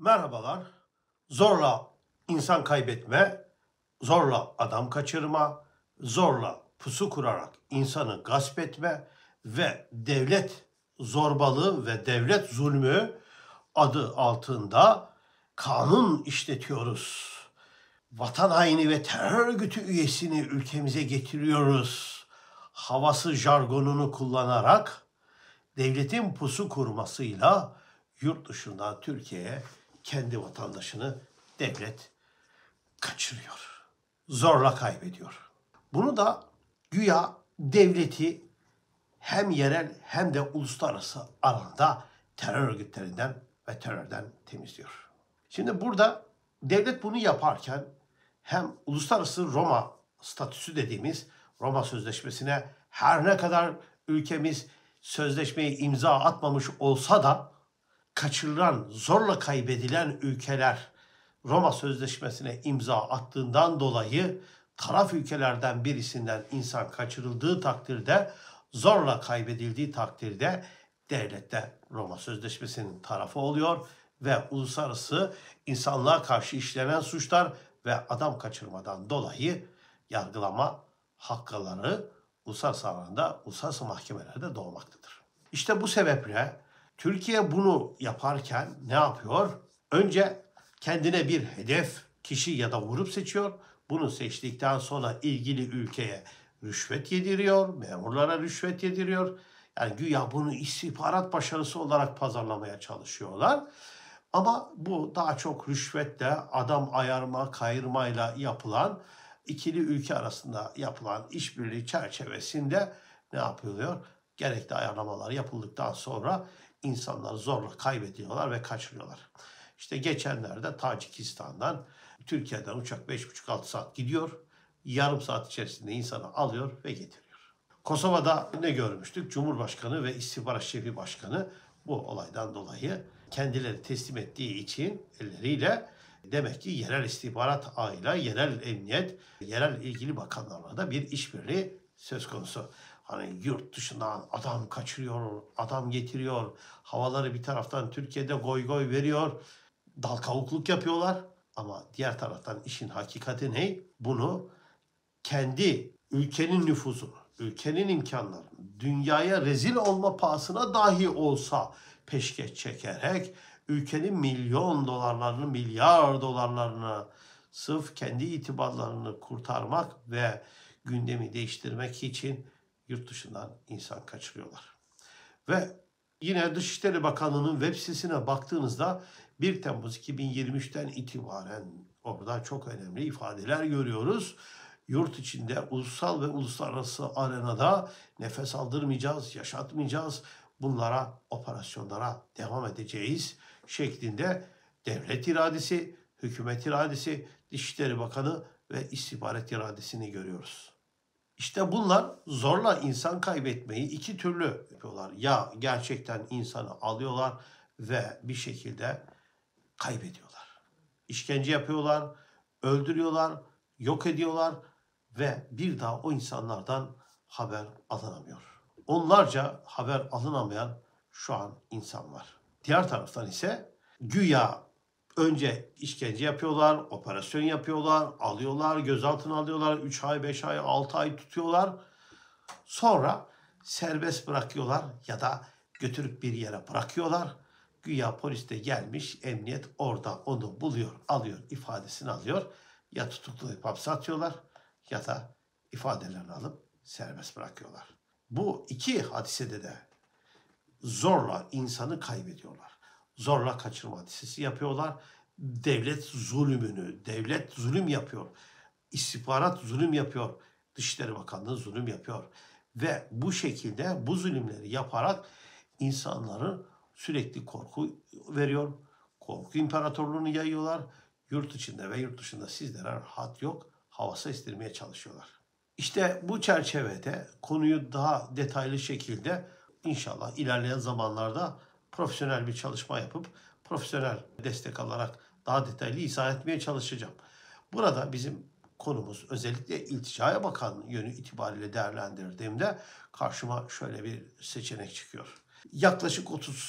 Merhabalar. Zorla insan kaybetme, zorla adam kaçırma, zorla pusu kurarak insanı gasp etme ve devlet zorbalığı ve devlet zulmü adı altında kanun işletiyoruz. Vatan haini ve terör örgütü üyesini ülkemize getiriyoruz. Havası jargonunu kullanarak devletin pusu kurmasıyla yurt dışından Türkiye'ye kendi vatandaşını devlet kaçırıyor. Zorla kaybediyor. Bunu da güya devleti hem yerel hem de uluslararası alanda terör örgütlerinden ve terörden temizliyor. Şimdi burada devlet bunu yaparken hem uluslararası Roma statüsü dediğimiz Roma Sözleşmesi'ne her ne kadar ülkemiz sözleşmeyi imza atmamış olsa da kaçırılan, zorla kaybedilen ülkeler Roma Sözleşmesi'ne imza attığından dolayı taraf ülkelerden birisinden insan kaçırıldığı takdirde, zorla kaybedildiği takdirde devlet de Roma Sözleşmesi'nin tarafı oluyor ve uluslararası insanlığa karşı işlenen suçlar ve adam kaçırmadan dolayı yargılama hakları uluslararası alanda, uluslararası mahkemelerde doğmaktadır. İşte bu sebeple Türkiye bunu yaparken ne yapıyor? Önce kendine bir hedef, kişi ya da grup seçiyor. Bunu seçtikten sonra ilgili ülkeye rüşvet yediriyor, memurlara rüşvet yediriyor. Yani güya bunu istihbarat başarısı olarak pazarlamaya çalışıyorlar. Ama bu daha çok rüşvetle, adam ayarma, kayırmayla yapılan, ikili ülke arasında yapılan işbirliği çerçevesinde ne yapılıyor? Gerekli ayarlamalar yapıldıktan sonra insanları zorla kaybediyorlar ve kaçırıyorlar. İşte geçenlerde Tacikistan'dan Türkiye'den uçak 5,5-6 saat gidiyor. Yarım saat içerisinde insanı alıyor ve getiriyor. Kosova'da ne görmüştük? Cumhurbaşkanı ve İstihbarat Şefi Başkanı bu olaydan dolayı kendileri teslim ettiği için elleriyle demek ki yerel istihbarat ağıyla, yerel emniyet, yerel ilgili bakanlarla da bir işbirliği söz konusu. Hani yurt dışından adam kaçırıyor, adam getiriyor, havaları bir taraftan Türkiye'de goy goy veriyor, dal kavukluk yapıyorlar. Ama diğer taraftan işin hakikati ne? Bunu kendi ülkenin nüfuzunu, ülkenin imkanlarını, dünyaya rezil olma pahasına dahi olsa peşkeş çekerek ülkenin milyon dolarlarını, milyar dolarlarını sırf kendi itibarlarını kurtarmak ve gündemi değiştirmek için yurt dışından insan kaçırıyorlar. Ve yine Dışişleri Bakanlığı'nın web sitesine baktığınızda 1 Temmuz 2023'ten itibaren orada çok önemli ifadeler görüyoruz. Yurt içinde ulusal ve uluslararası arenada nefes aldırmayacağız, yaşatmayacağız. Bunlara, operasyonlara devam edeceğiz şeklinde devlet iradesi, hükümet iradesi, Dışişleri Bakanı ve istihbarat iradesini görüyoruz. İşte bunlar zorla insan kaybetmeyi iki türlü yapıyorlar. Ya gerçekten insanı alıyorlar ve bir şekilde kaybediyorlar. İşkence yapıyorlar, öldürüyorlar, yok ediyorlar ve bir daha o insanlardan haber alınamıyor. Onlarca haber alınamayan şu an insan var. Diğer taraftan ise güya önce işkence yapıyorlar, operasyon yapıyorlar, alıyorlar, gözaltına alıyorlar, 3 ay, 5 ay, 6 ay tutuyorlar. Sonra serbest bırakıyorlar ya da götürüp bir yere bırakıyorlar. Güya polis de gelmiş, emniyet orada onu buluyor, alıyor, ifadesini alıyor. Ya tutuklayıp hapse atıyorlar ya da ifadelerini alıp serbest bırakıyorlar. Bu iki hadisede de zorla insanı kaybediyorlar. Zorla kaçırma hadisesi yapıyorlar. Devlet zulümünü, devlet zulüm yapıyor. İstihbarat zulüm yapıyor. Dışişleri Bakanlığı zulüm yapıyor. Ve bu şekilde bu zulümleri yaparak insanların sürekli korku veriyor. Korku imparatorluğunu yayıyorlar. Yurt içinde ve yurt dışında sizlere rahat yok. Havası estirmeye çalışıyorlar. İşte bu çerçevede konuyu daha detaylı şekilde inşallah ilerleyen zamanlarda profesyonel bir çalışma yapıp profesyonel destek alarak daha detaylı izah etmeye çalışacağım. Burada bizim konumuz özellikle ilticaya bakan yönü itibariyle değerlendirdiğimde karşıma şöyle bir seçenek çıkıyor. Yaklaşık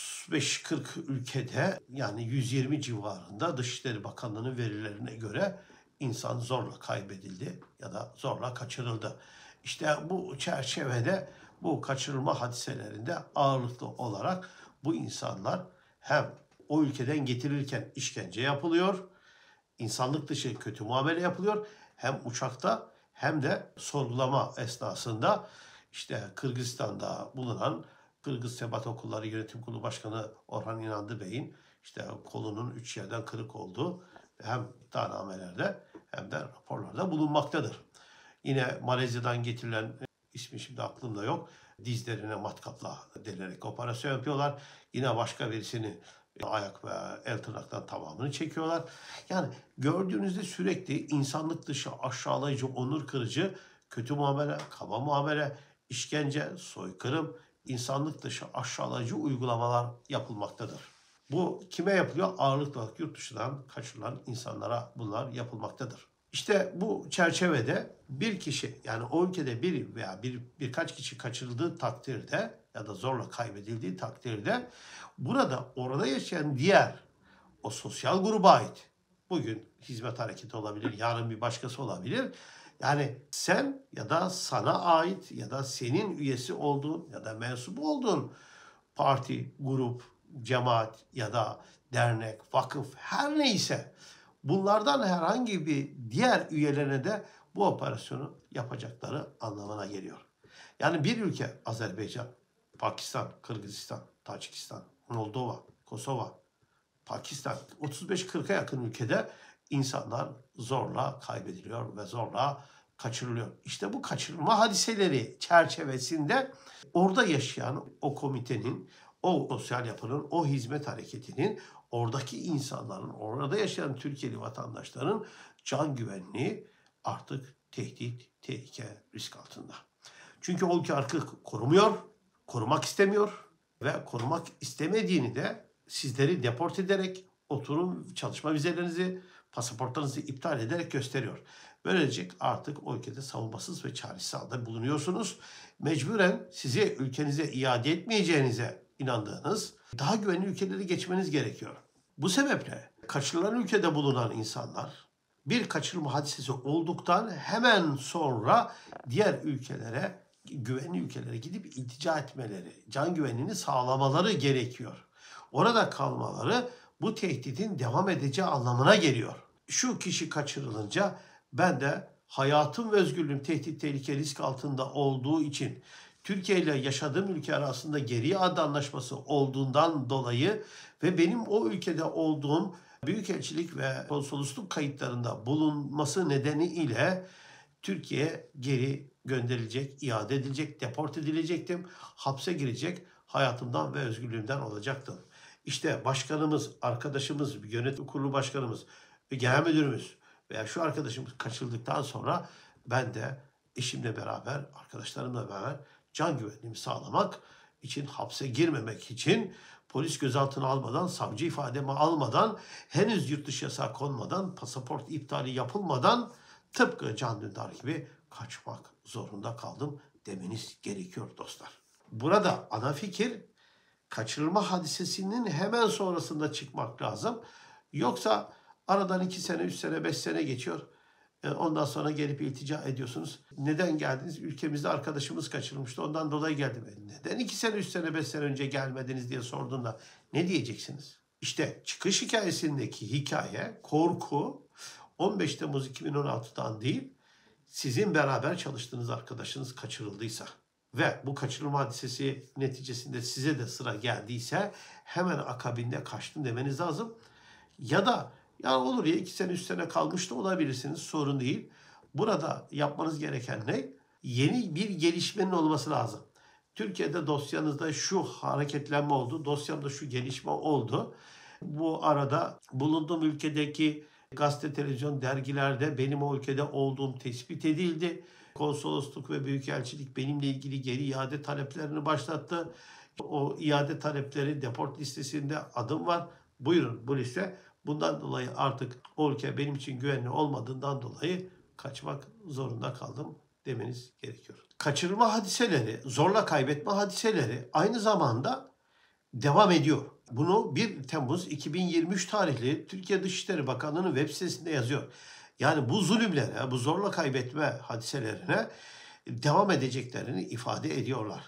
35-40 ülkede yani 120 civarında Dışişleri Bakanlığı'nın verilerine göre insan zorla kaybedildi ya da zorla kaçırıldı. İşte bu çerçevede bu kaçırılma hadiselerinde ağırlıklı olarak bu insanlar hem o ülkeden getirilirken işkence yapılıyor, insanlık dışı kötü muamele yapılıyor. Hem uçakta hem de sorgulama esnasında işte Kırgızistan'da bulunan Kırgız Sebat Okulları Yönetim Kurulu Başkanı Orhan İnandı Bey'in işte kolunun 3 yerden kırık olduğu hem iddianamelerde hem de raporlarda bulunmaktadır. Yine Malezya'dan getirilen ismi şimdi aklımda yok. Dizlerine matkapla delerek operasyon yapıyorlar. Yine başka birisini ayak ve el tırnaktan tamamını çekiyorlar. Yani gördüğünüzde sürekli insanlık dışı, aşağılayıcı, onur kırıcı, kötü muamele, kaba muamele, işkence, soykırım, insanlık dışı, aşağılayıcı uygulamalar yapılmaktadır. Bu kime yapılıyor? Ağırlıklı olarak yurt dışından kaçırılan insanlara bunlar yapılmaktadır. İşte bu çerçevede bir kişi yani o ülkede bir veya birkaç kişi kaçırıldığı takdirde ya da zorla kaybedildiği takdirde burada orada yaşayan diğer o sosyal gruba ait bugün hizmet hareketi olabilir, yarın bir başkası olabilir. Yani sen ya da sana ait ya da senin üyesi olduğun ya da mensup olduğun parti, grup, cemaat ya da dernek, vakıf her neyse bunlardan herhangi bir diğer üyelerine de bu operasyonu yapacakları anlamına geliyor. Yani bir ülke Azerbaycan, Pakistan, Kırgızistan, Tacikistan, Moldova, Kosova, Pakistan 35-40'a yakın ülkede insanlar zorla kaybediliyor ve zorla kaçırılıyor. İşte bu kaçırılma hadiseleri çerçevesinde orada yaşayan o komitenin, o sosyal yapının, o hizmet hareketinin, oradaki insanların, orada yaşayan Türkiye'li vatandaşların can güvenliği artık tehdit, tehlike, risk altında. Çünkü o ülke artık korumuyor, korumak istemiyor ve korumak istemediğini de sizleri deport ederek oturum çalışma vizelerinizi, pasaportlarınızı iptal ederek gösteriyor. Böylece artık o ülkede savunmasız ve çaresiz halde bulunuyorsunuz. Mecburen sizi ülkenize iade etmeyeceğinize inandığınız daha güvenli ülkeleri geçmeniz gerekiyor. Bu sebeple kaçırılan ülkede bulunan insanlar bir kaçırılma hadisesi olduktan hemen sonra diğer ülkelere, güvenli ülkelere gidip iltica etmeleri, can güvenliğini sağlamaları gerekiyor. Orada kalmaları bu tehditin devam edeceği anlamına geliyor. Şu kişi kaçırılınca ben de hayatım ve özgürlüğüm tehdit, tehlike, risk altında olduğu için Türkiye ile yaşadığım ülke arasında geri iade anlaşması olduğundan dolayı ve benim o ülkede olduğum büyükelçilik ve konsolosluk kayıtlarında bulunması nedeniyle Türkiye'ye geri gönderilecek, iade edilecek, deport edilecektim, hapse girecek, hayatımdan ve özgürlüğümden olacaktım. İşte başkanımız, arkadaşımız, yönetim kurulu başkanımız, genel müdürümüz veya şu arkadaşımız kaçırıldıktan sonra ben de eşimle beraber, arkadaşlarımla beraber can güvenliğimi sağlamak için, hapse girmemek için polis gözaltına almadan, savcı ifademi almadan, henüz yurt dışı yasağı konmadan, pasaport iptali yapılmadan tıpkı Can Dündar gibi kaçmak zorunda kaldım demeniz gerekiyor dostlar. Burada ana fikir kaçırılma hadisesinin hemen sonrasında çıkmak lazım. Yoksa aradan 2 sene, 3 sene, 5 sene geçiyor. Ondan sonra gelip iltica ediyorsunuz. Neden geldiniz? Ülkemizde arkadaşımız kaçırılmıştı. Ondan dolayı geldim. Neden 2 sene, 3 sene, 5 sene önce gelmediniz diye sorduğunda ne diyeceksiniz? İşte çıkış hikayesindeki hikaye, korku 15 Temmuz 2016'dan değil, sizin beraber çalıştığınız arkadaşınız kaçırıldıysa ve bu kaçırılma hadisesi neticesinde size de sıra geldiyse hemen akabinde kaçtım demeniz lazım. Ya da ya olur ya 2 sene 3 sene kalmış da olabilirsiniz, sorun değil. Burada yapmanız gereken ne? Yeni bir gelişmenin olması lazım. Türkiye'de dosyanızda şu hareketlenme oldu, dosyamda şu gelişme oldu. Bu arada bulunduğum ülkedeki gazete, televizyon, dergilerde benim o ülkede olduğum tespit edildi. Konsolosluk ve Büyükelçilik benimle ilgili geri iade taleplerini başlattı. O iade talepleri deport listesinde adım var. Buyurun bu liste. Bundan dolayı artık o ülke benim için güvenli olmadığından dolayı kaçmak zorunda kaldım demeniz gerekiyor. Kaçırılma hadiseleri, zorla kaybetme hadiseleri aynı zamanda devam ediyor. Bunu 1 Temmuz 2023 tarihli Türkiye Dışişleri Bakanlığı'nın web sitesinde yazıyor. Yani bu zulümlere, bu zorla kaybetme hadiselerine devam edeceklerini ifade ediyorlar.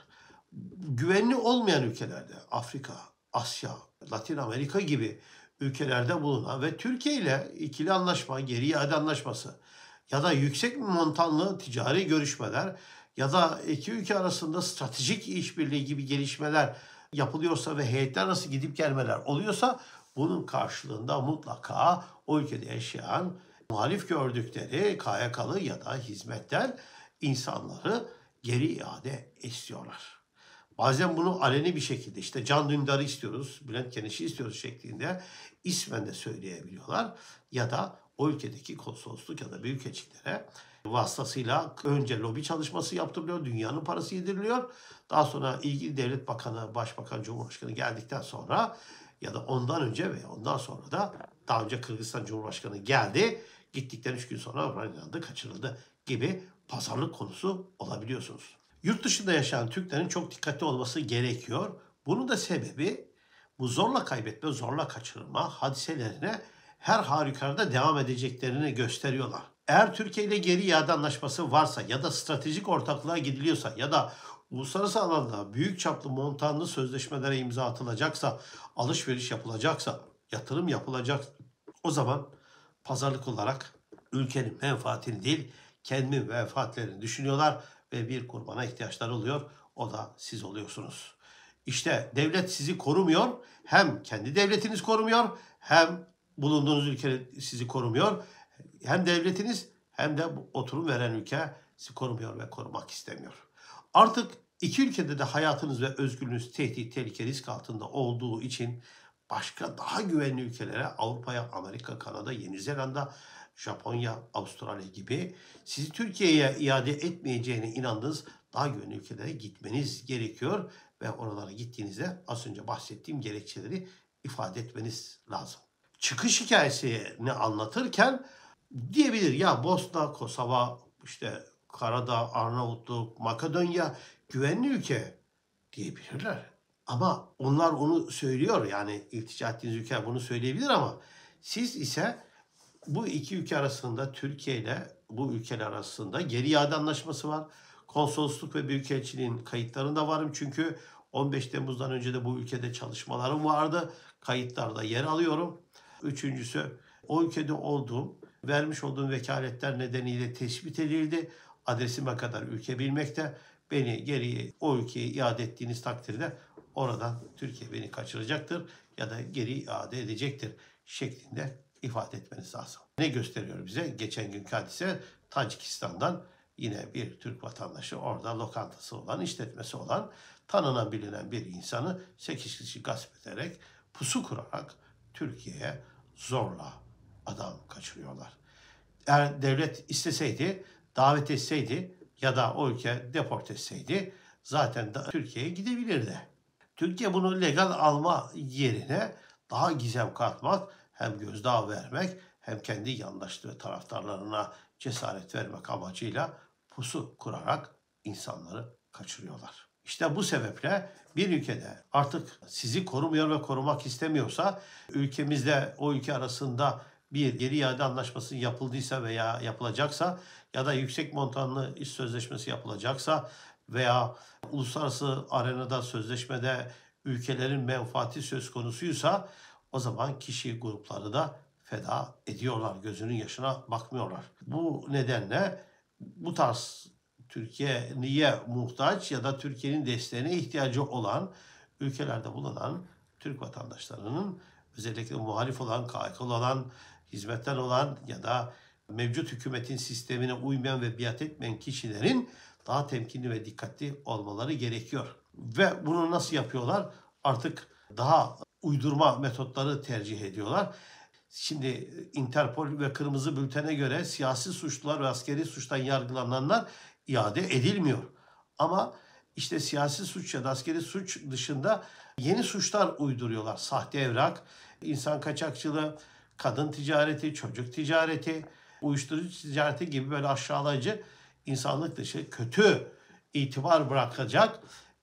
Güvenli olmayan ülkelerde, Afrika, Asya, Latin Amerika gibi ülkelerde bulunan ve Türkiye ile ikili anlaşma, geri iade anlaşması ya da yüksek montanlı ticari görüşmeler ya da iki ülke arasında stratejik işbirliği gibi gelişmeler yapılıyorsa ve heyetler arası gidip gelmeler oluyorsa bunun karşılığında mutlaka o ülkede yaşayan muhalif gördükleri KYK'lı ya da hizmetten insanları geri iade istiyorlar. Bazen bunu aleni bir şekilde işte Can Dündar'ı istiyoruz, Bülent Keneş'i istiyoruz şeklinde ismen de söyleyebiliyorlar. Ya da o ülkedeki konsolosluk ya da büyükelçilere vasıtasıyla önce lobi çalışması yaptırılıyor, dünyanın parası yediriliyor. Daha sonra ilgili devlet bakanı, başbakan, cumhurbaşkanı geldikten sonra ya da ondan önce ve ondan sonra da daha önce Kırgızistan Cumhurbaşkanı geldi, gittikten 3 gün sonra Ukrayna'da kaçırıldı gibi pazarlık konusu olabiliyorsunuz. Yurt dışında yaşayan Türklerin çok dikkatli olması gerekiyor. Bunun da sebebi bu zorla kaybetme, zorla kaçırma hadiselerine her halükarda devam edeceklerini gösteriyorlar. Eğer Türkiye ile geri iade anlaşması varsa ya da stratejik ortaklığa gidiliyorsa ya da uluslararası alanda büyük çaplı montanlı sözleşmelere imza atılacaksa, alışveriş yapılacaksa, yatırım yapılacak, o zaman pazarlık olarak ülkenin menfaatini değil, kendi menfaatlerini düşünüyorlar ve bir kurbana ihtiyaçları oluyor. O da siz oluyorsunuz. İşte devlet sizi korumuyor. Hem kendi devletiniz korumuyor, hem bulunduğunuz ülke sizi korumuyor. Hem devletiniz hem de oturum veren ülke sizi korumuyor ve korumak istemiyor. Artık iki ülkede de hayatınız ve özgürlüğünüz tehdit, tehlike, risk altında olduğu için başka daha güvenli ülkelere, Avrupa'ya, Amerika, Kanada, Yeni Zelanda, Japonya, Avustralya gibi sizi Türkiye'ye iade etmeyeceğine inandığınız daha güvenli ülkelere gitmeniz gerekiyor ve oralara gittiğinizde az önce bahsettiğim gerekçeleri ifade etmeniz lazım. Çıkış hikayesini anlatırken diyebilir ya Bosna, Kosova, işte Karadağ, Arnavutluk, Makedonya güvenli ülke diyebilirler. Ama onlar onu söylüyor, yani iltica ettiğiniz ülke bunu söyleyebilir ama siz ise bu iki ülke arasında, Türkiye ile bu ülkeler arasında geri iade anlaşması var. Konsolosluk ve büyükelçiliğin kayıtlarında varım çünkü 15 Temmuz'dan önce de bu ülkede çalışmalarım vardı. Kayıtlarda yer alıyorum. Üçüncüsü, o ülkede olduğum, vermiş olduğum vekaletler nedeniyle tespit edildi. Adresime kadar ülke bilmekte. Beni geriye o ülkeye iade ettiğiniz takdirde oradan Türkiye beni kaçıracaktır ya da geri iade edecektir şeklinde ifade etmeniz lazım. Ne gösteriyor bize? Geçen günkü hadise Tacikistan'dan yine bir Türk vatandaşı, orada lokantası olan, işletmesi olan, tanınan bilinen bir insanı 8 kişi gasp ederek, pusu kurarak Türkiye'ye zorla adam kaçırıyorlar. Eğer devlet isteseydi, davet etseydi ya da o ülke deport etseydi zaten Türkiye'ye gidebilirdi. Türkiye bunu legal alma yerine daha gizem katmak, hem gözdağı vermek hem kendi yandaşlığı taraftarlarına cesaret vermek amacıyla pusu kurarak insanları kaçırıyorlar. İşte bu sebeple bir ülkede artık sizi korumuyor ve korumak istemiyorsa, ülkemizde o ülke arasında bir geri iade anlaşması yapıldıysa veya yapılacaksa ya da yüksek montanlı iş sözleşmesi yapılacaksa veya uluslararası arenada sözleşmede ülkelerin menfaati söz konusuysa o zaman kişi grupları da feda ediyorlar. Gözünün yaşına bakmıyorlar. Bu nedenle bu tarz Türkiye'ye muhtaç ya da Türkiye'nin desteğine ihtiyacı olan ülkelerde bulunan Türk vatandaşlarının, özellikle muhalif olan, KYK'lı olan, hizmetten olan ya da mevcut hükümetin sistemine uymayan ve biat etmeyen kişilerin daha temkinli ve dikkatli olmaları gerekiyor. Ve bunu nasıl yapıyorlar? Artık daha uydurma metotları tercih ediyorlar. Şimdi Interpol ve Kırmızı Bülten'e göre siyasi suçlular ve askeri suçtan yargılananlar iade edilmiyor. Ama işte siyasi suç ya da askeri suç dışında yeni suçlar uyduruyorlar. Sahte evrak, insan kaçakçılığı, kadın ticareti, çocuk ticareti, uyuşturucu ticareti gibi böyle aşağılayıcı, insanlık dışı, kötü itibar bırakacak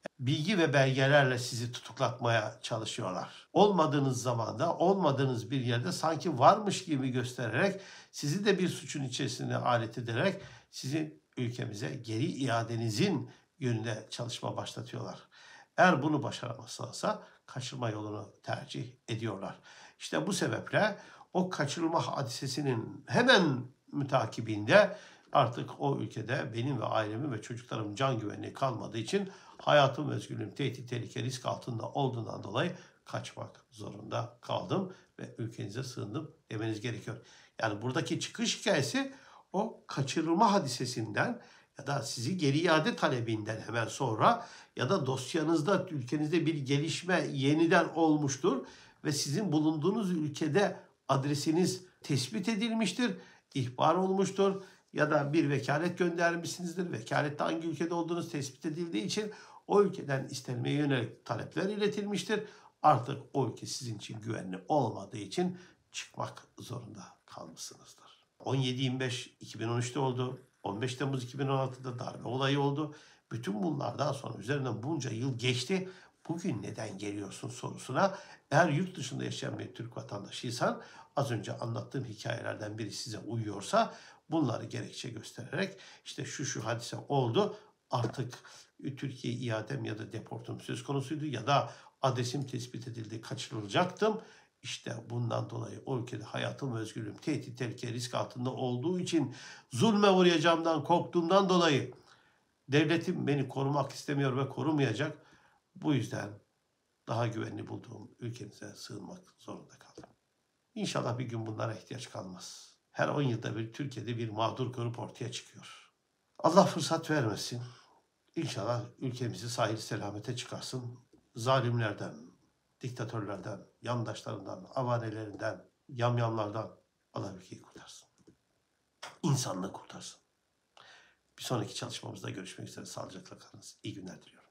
bilgi ve belgelerle sizi tutuklatmaya çalışıyorlar. Olmadığınız zamanda, olmadığınız bir yerde sanki varmış gibi göstererek sizi de bir suçun içerisine alet ederek sizin ülkemize geri iadenizin yönünde çalışma başlatıyorlar. Eğer bunu başaramazlarsa kaçırma yolunu tercih ediyorlar. İşte bu sebeple o kaçırılma hadisesinin hemen mütakibinde artık o ülkede benim ve ailemin ve çocuklarımın can güvenliği kalmadığı için hayatım ve özgürlüğüm tehdit, tehlike, risk altında olduğundan dolayı kaçmak zorunda kaldım ve ülkenize sığındım demeniz gerekiyor. Yani buradaki çıkış hikayesi o kaçırılma hadisesinden ya da sizi geri iade talebinden hemen sonra ya da dosyanızda, ülkenizde bir gelişme yeniden olmuştur ve sizin bulunduğunuz ülkede adresiniz tespit edilmiştir, ihbar olmuştur ya da bir vekalet göndermişsinizdir. Vekalette hangi ülkede olduğunuz tespit edildiği için o ülkeden istenmeye yönelik talepler iletilmiştir. Artık o ülke sizin için güvenli olmadığı için çıkmak zorunda kalmışsınızdır. 17-25-2013'te oldu. 15 Temmuz 2016'da darbe olayı oldu. Bütün bunlardan sonra üzerinden bunca yıl geçti. Bugün neden geliyorsun sorusuna eğer yurt dışında yaşayan bir Türk vatandaşıysan az önce anlattığım hikayelerden biri size uyuyorsa bunları gerekçe göstererek işte şu hadise oldu artık Türkiye iadem ya da deportum söz konusuydu ya da adresim tespit edildi kaçırılacaktım. İşte bundan dolayı o ülkede hayatım ve özgürlüğüm tehdit, tehlike, risk altında olduğu için zulme uğrayacağımdan korktuğumdan dolayı devletim beni korumak istemiyor ve korumayacak. Bu yüzden daha güvenli bulduğum ülkenize sığınmak zorunda kaldım. İnşallah bir gün bunlara ihtiyaç kalmaz. Her 10 yılda bir Türkiye'de bir mağdur grup ortaya çıkıyor. Allah fırsat vermesin. İnşallah ülkemizi sahil selamete çıkarsın. Zalimlerden, diktatörlerden, yandaşlarından, avanelerinden, yamyamlardan Allah ülkeyi kurtarsın. İnsanlığı kurtarsın. Bir sonraki çalışmamızda görüşmek üzere. Sağlıcakla kalınız. İyi günler diliyorum.